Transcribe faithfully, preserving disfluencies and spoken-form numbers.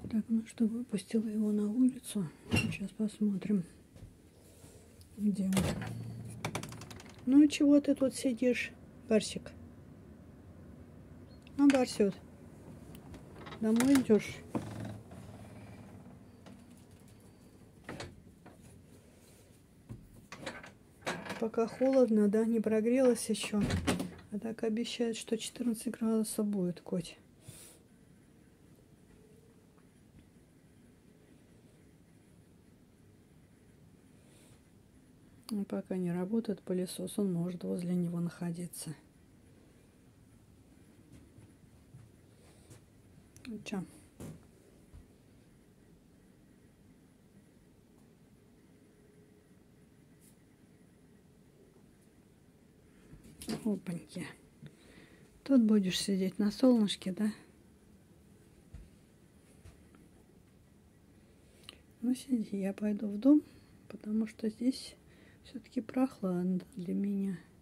Так, ну что, выпустила его на улицу. Сейчас посмотрим, где он. Ну, чего ты тут сидишь, Барсик? А, Барсик, домой идешь? Пока холодно, да, не прогрелась еще. А так обещают, что четырнадцать градусов будет, коть. И пока не работает пылесос, он может возле него находиться. Ну, чё? Опаньки. Тут будешь сидеть на солнышке, да? Ну, сиди, я пойду в дом, потому что здесь все-таки прохладно для меня.